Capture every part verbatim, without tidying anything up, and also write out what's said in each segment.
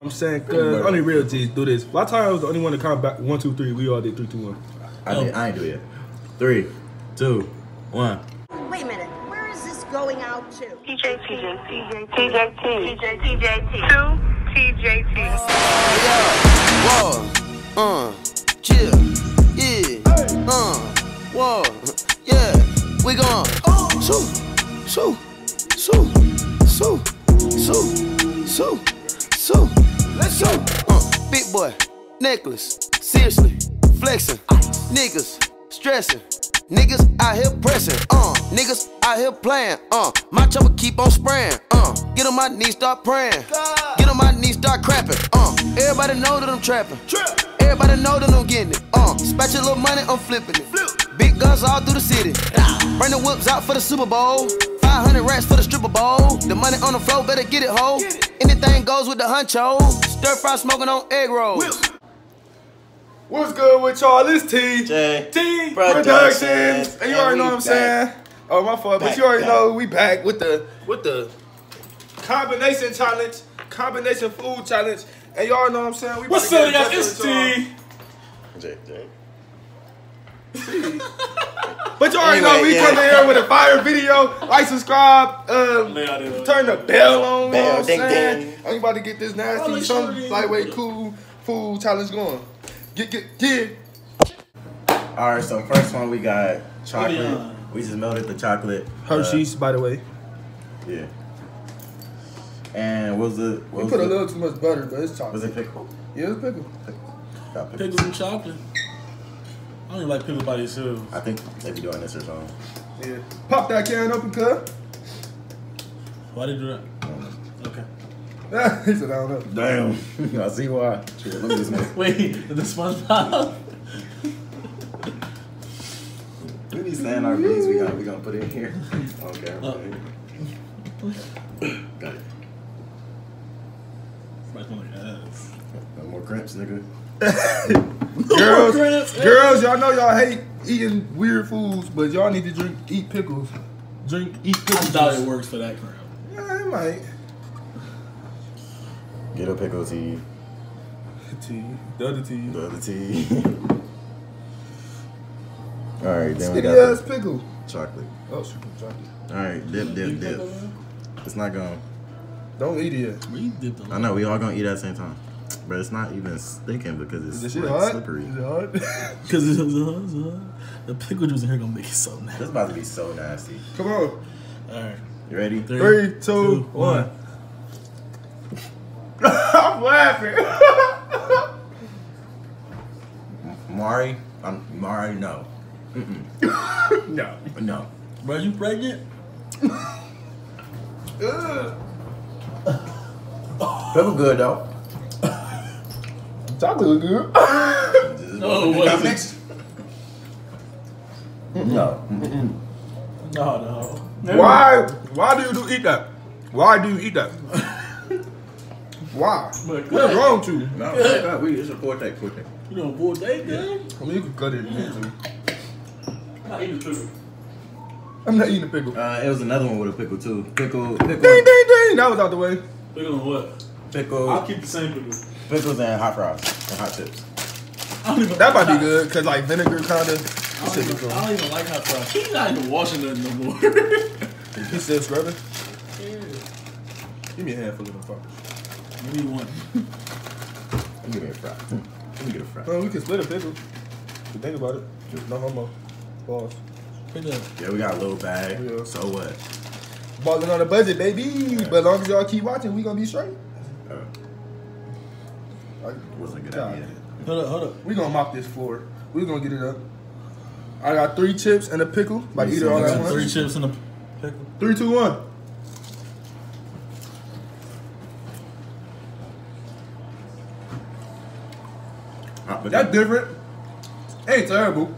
I'm saying, cause only real G's do this. Last time I was the only one to count back one, two, three. We all did three, two, one. I, did, I ain't do it yet. Three, two, one. Wait a minute. Where is this going out to? T J T. T J T. T J T. T J T. Two T J T. Whoa, uh, chill, yeah, uh, whoa, yeah, we gon' shoot, shoot, shoot, shoot, shoot, shoot, shoot, let's shoot. Uh, big boy, necklace, seriously, flexing, niggas, stressing. Niggas out here pressing, uh, niggas out here playing, uh, my chopper keep on spraying, uh, get on my knees, start praying, get on my knees, start crapping, uh, everybody know that I'm trapping, everybody know that I'm getting it, uh, spatch a little money, I'm flipping it, big guns all through the city, bring the whips out for the Super Bowl, five hundred racks for the stripper bowl, the money on the floor, better get it, ho, anything goes with the huncho, stir fry smoking on egg rolls. What's good with y'all? It's T. J. T Productions. Productions. And you And already know we what I'm saying. back. Oh, my fault. But Back, you already back. know we back with the with the combination challenge, combination food challenge. And y'all know what I'm saying. We What's about up, to y'all? get It's into it, T. J, J. But you already know Anyway, we yeah. come in here with a fire video. Like, subscribe, um, Lay out there. turn the bell on. You know Bell, what I'm ding, saying? ding. I'm about to get this nasty, Holy some shit. lightweight, cool food challenge going. Get, get, get. All right, so first one we got chocolate. yeah. We just melted the chocolate. Hershey's, by the way. Uh, yeah. And what was the? What We was put a the, little too much butter, but it's chocolate. Was it pickle? Yeah, it's pickle. Got pickle. Pickles and chocolate. I don't even like pickles by themselves. I think they be doing this or something. Yeah. Pop that can open, cuz. Why they do that? Okay. He said, I don't know. Damn. I see why. Shit, look at this man. Wait, the SpongeBob? We be saying our beats we got we gonna put in here. Okay. Oh. Got it. Like one of ass. No more cramps, nigga. Girls, Cramps, eh? girls, y'all know y'all hate eating weird foods, but y'all need to drink, eat pickles. Drink, eat I pickles. doubt it works for that crap. Yeah, it might. Get a pickle tea. T, the other T. The other tea. All right, then we Skinny got ass the pickle. chocolate. Oh, shoot, chocolate. All right, dip, dip, dip. It's not gonna. Don't eat it yet. We dipped a lot. I know we all gonna eat at the same time, but it's not even sticking because Is it's this shit like hot? slippery. Is it hot? Because it's, it's, it's, the pickle juice in here gonna make it so nasty. This about to be so nasty. Come on. Alright. You ready? Three, Three, two, two, one. I'm laughing. Mari, I'm Mari. No, No. no. Bro, you pregnant? Ugh. Pepper good though. Chocolate look good. No, it wasn't. No. No, no. Why? Why do you do eat that? Why do you eat that? Why? But What's good. wrong with you? No, no, we it's a four take, four take. You don't pull date, man? I mean, you can cut it. if you want to. I'm not eating pickle. I'm not eating a pickle. Uh, it was another one with a pickle too. Pickle, Ding, pickle, ding, ding. That was out the way. Pickle on what? I'll pickle, keep the same pickle. pickles and hot fries and hot chips. I don't even That might be good, cause like vinegar kind I of. don't, even, I don't even like hot fries. He's not even washing nothing no more. He said scrubbing. Give me a handful of them fuckers. Give me one. Let me get a fry. Let me get a fry. No, we can split a pickle. If you think about it. No homo. Pause. Pick up. Yeah, we got a little bag. Yeah. So what? Balling on a budget, baby. But as long as y'all keep watching, we gonna be straight. Uh, Like, wasn't a good God. idea. Hold up, hold up. We gonna mop this floor. We gonna get it up. I got three chips and a pickle. Like You eat it all said at you got Three once. chips and a pickle. Three, two, one. Hot pickle. That's different. Ain't terrible.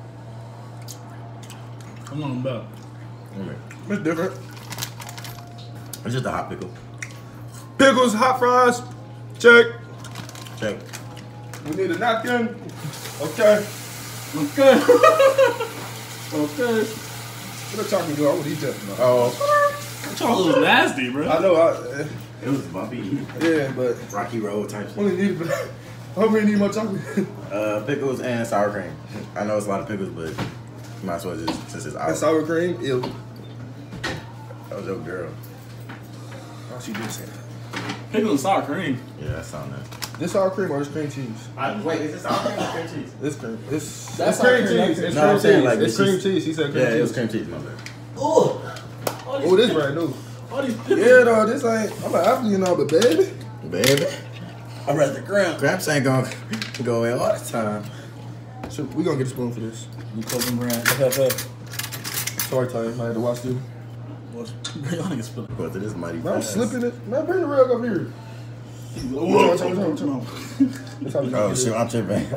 I'm on about. Okay. It's different. It's just a hot pickle. Pickles, hot fries. Check. Check. We need a napkin. Okay. Okay. Okay. What a chocolate do? I would eat that. Oh. Chocolate was nasty, bro. I know. I, It was bumpy. Yeah, but Rocky Road type shit. only need, but I don't really need more chocolate. Uh, pickles and sour cream. I know it's a lot of pickles, but you might as well just, since it's out. And sour cream, ew. That was your girl. Oh, she did say that. Pickle and sour cream. Yeah, that sound nice. This sour cream or this cream cheese? I, wait, is this sour cream or cream cheese? This cream. It's, That's it's cream sour cream, cheese. that's It's No, cream I'm saying, cheese. like, it's this cream is- cheese. He said cream Yeah, cheese. it was cream cheese, my bad. Oh, Oh, this brand new. all these pickles. Yeah, though, this ain't. I'm an athlete and all, but baby. Baby. I read the ground. Gramps ain't gonna go away all the time. So we gonna get a spoon for this. You close them brand. Sorry, Sorry, Ty. I had to watch you. y'all niggas spilling. But it is mighty Man, I'm fast. slipping it. Man, bring the rug up here. Whoa, Turn, turn, turn, turn. That's how we Oh, get shit, it. I'm tripping.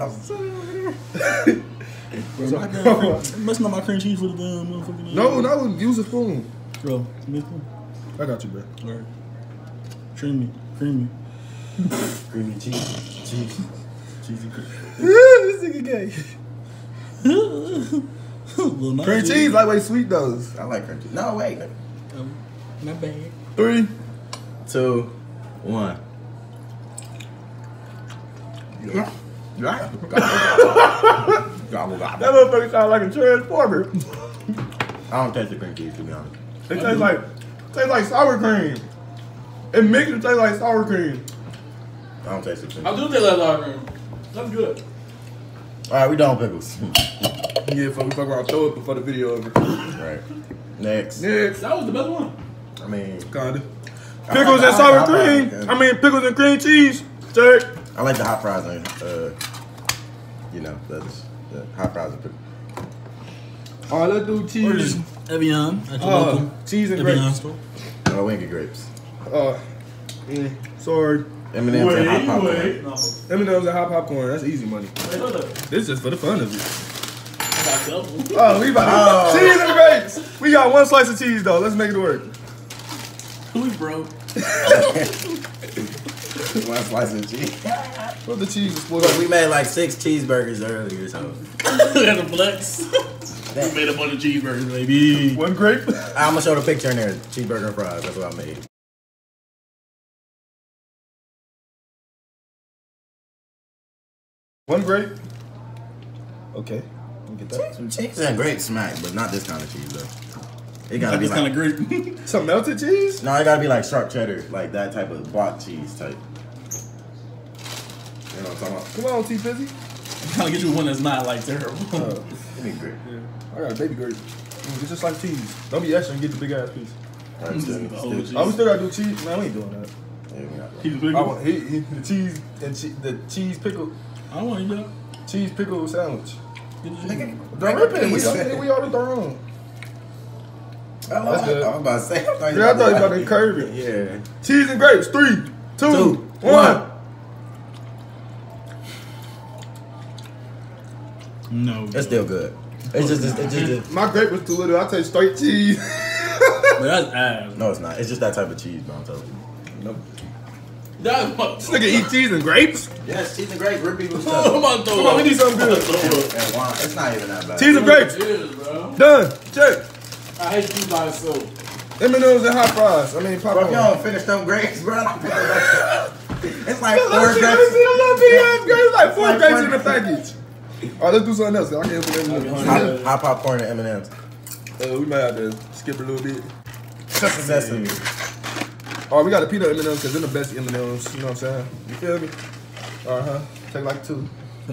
I'm messing up my cream cheese for the damn motherfucking. No, no, use a spoon. Bro, miss me. I got you, bro. Alright. Cream me. Cream me. Creamy cheese. Cheese. Cheesy cream. this nigga gay. Little nice Cream dude. cheese, lightweight sweet though. I like cream cheese. No, wait. Um, my bad. Three. Two, one. Yeah. Gobble, gobble. That motherfucker sound like a transformer. I don't taste the cream cheese, to be honest. It tastes like, tastes like sour cream. It makes it taste like sour cream. I don't taste the cream I cheese. do think that's sour cream. That's good. Alright, we done with pickles. Yeah, fuck, we fuck around, throw it before the video over. Right. Next. Next. That was the best one. I mean, Kinda. I Pickles like- and I sour like- I like- cream. I mean, pickles and cream cheese. Check. I like the hot fries and, uh, you know, the, the hot fries and pickles. All right, let's do Or cheese. just Evian at your Uh, local cheese and Evian grapes. store. No, we ain't get grapes. Uh, mm, sorry. M and M's and hot popcorn. No. M and M's and hot popcorn. That's easy money. Wait, hold up. This is just for the fun of it. I got double. Oh, we about to Oh. cheese and grapes. We got one slice of cheese though. Let's make it work. Who we broke? One slice of cheese. Put the cheese is Look, we made like six cheeseburgers earlier, so. We had a flex. We made a bunch of cheeseburgers, baby. One grape. I'm gonna show the picture in there. Cheeseburger and fries. That's what I made. One grape. Okay. Let me get that. Cheese, cheese and grapes smack, but not this kind of cheese though. It gotta Like be this like, kind of great. Some melted cheese? no, it gotta be like sharp cheddar, like that type of block cheese type. You know what I'm talking about? Come on, T Fizzy. Trying to get you one that's not like terrible. Uh, Give me a grape. yeah. I got a baby grape. Mm, Get just like cheese. Don't be extra and get the big ass piece. All right, still, Oh, still, cheese. Oh, we still gotta do cheese. Man, we ain't doing that. yeah, we got He's I big. want he, he, the cheese and che- the cheese pickle I don't want to eat cheese pickle sandwich. that. Nigga, Don't rip it. We already we already thrown. I That's good. I'm about to say. I thought Yeah, I thought you about to curve it. Yeah. Cheese and grapes. Three, two, Two, one. one. No. It's still good. It's just, it's just, My grape was too little. I take straight cheese. But that's ass. no, it's not. It's just that type of cheese, bro. I'm telling you. Nope. That's what. This nigga eat cheese and grapes. Yes, cheese and grapes, rip people's I'm stuff. about to throw Come on, we up. need something good. And wine. It's not even that bad. Cheese and grapes. It is, bro. Done. Check. I hate cheese by itself. M and M's and hot fries. I mean Bro, popcorn. if y'all don't finish them grapes, bro, it's like four Four grapes. grapes. Like four Like grapes four in the grapes. package. All right, let's do something else. I can't put M and M's. Hot, hot popcorn and M and M's. Uh, we might have to skip a little bit. Sesame. Oh, we got a peanut M and M's because they're the best M and M's. You know what I'm saying? You feel me? Uh huh. Take like two.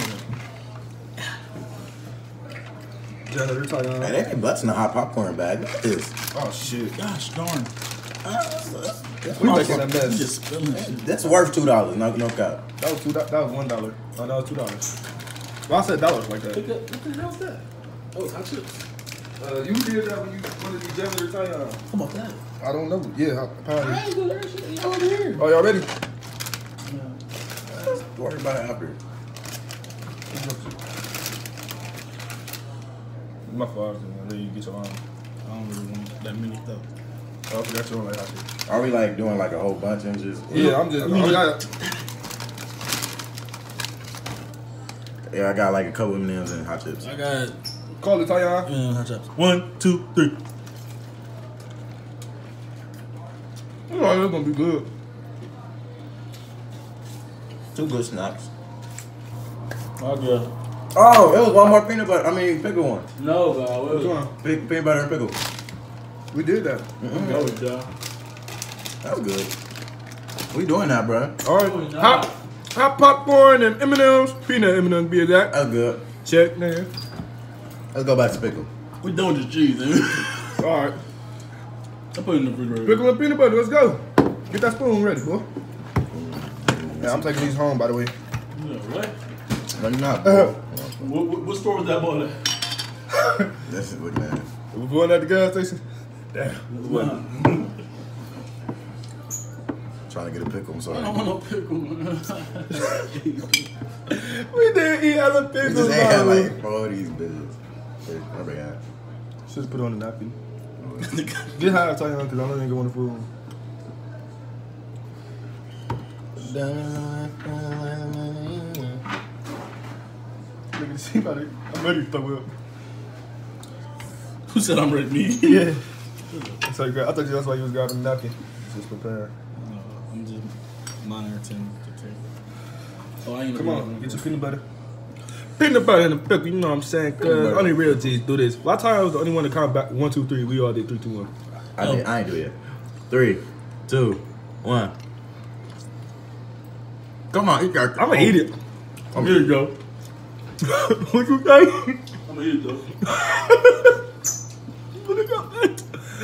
Janitor, tell Man, y'all. they ain't busting a hot popcorn bag. Look at this. Oh shit. Gosh darn. We making a You mess. just spilling shit. That's worth two dollars. No, no cap. That was two. That was one dollar. Oh, that was two dollars. Well, I said dollars like that. What the hell's that? Oh, it's hot chips. Uh, you did that when you wanted to be janitor, tell y'all. How about that? I don't know. Yeah, apparently. I ain't doing that shit. Y'all over here. Oh, y'all ready? Worry about it after. My fault. I know you get your arm. I don't really want that many stuff. Oh, I forgot your own like that. Are we like doing like a whole bunch and just? Yeah, I'm just. I got. Yeah, I got like a couple M and M's and hot chips. I got Call it, Tyon. uh, hot chips. One, two, three. Oh, that's gonna be good. Two good snacks. Okay. Oh, it was one more peanut butter. I mean, pickle one. No, God. What was Which one? Pe- peanut butter and pickle. We did that. Mm-hmm. Go with y'all. That was good. We doing that, bro. All Oh, right. nah. Hot, hot popcorn and M and M's. Peanut M and M's, be exact. That's good. Check, man. Let's go back to pickle. We doing this cheese, man. All right. I put it in the refrigerator. Pickle and peanut butter. Let's go. Get that spoon ready, boy. Yeah, I'm taking these home, by the way. Yeah, right? No, you're not. Uh-huh. What, what, what store was that boy at? This is looking at it. We going at the gas station? Damn. Trying to get a pickle, I'm sorry. I don't want no pickle, man. We did eat other We pickles. just ain't had bro. like all these bitches. Wait, I bring it. Just put it on the napkin. Get high, tell you, because I know you ain't going to food. Look at see about it. I'm ready to throw up. Who said I'm ready to eat? Yeah. That's how you grab. I thought you that's why you was grabbing the napkin. Just prepare. No, I'm just monitoring the tape. Oh, I ain't Come gonna on, do get that. your peanut butter. Peanut butter and the pickle, you know what I'm saying? Cause butter. only real G's do this. Last time I was the only one to count back one, two, three. We all did three, two, one. I, did, I ain't do it yet. Three, two, one. Come on, eat that. I'm gonna eat it. I'm here to go. What you say? I'm gonna eat it though. Look at that.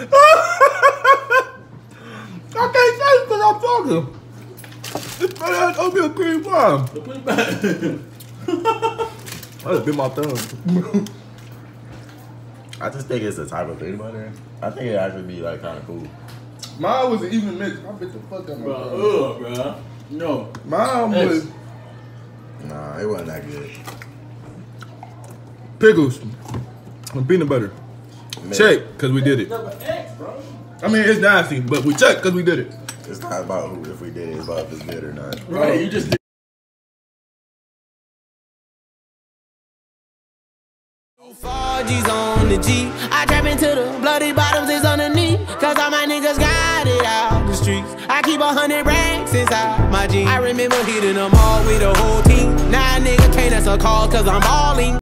I can't say it because I'm talking. It's better than oatmeal cream pie. So put it back. I just bit my thumb. I just think it's a type of peanut butter. I think it actually be like kind of cool. Mine was an even mix. I bit the fuck out my Bro, thumb. ugh, bro. No. Mine X. was Nah, it wasn't that good. pickles and peanut butter. Man, Check, because we did it. Number X, bro. I mean, it's nasty, but we checked because we did it. It's not about who if we did it, it's about if it's good or not. Right, you just did. four G's on the G. I trap into the bloody bottoms is underneath. Cause all my niggas got it out the streets. I keep a hundred racks inside my jeans. I remember hitting them all with the whole team. Now a nigga can't answer calls cause I'm balling.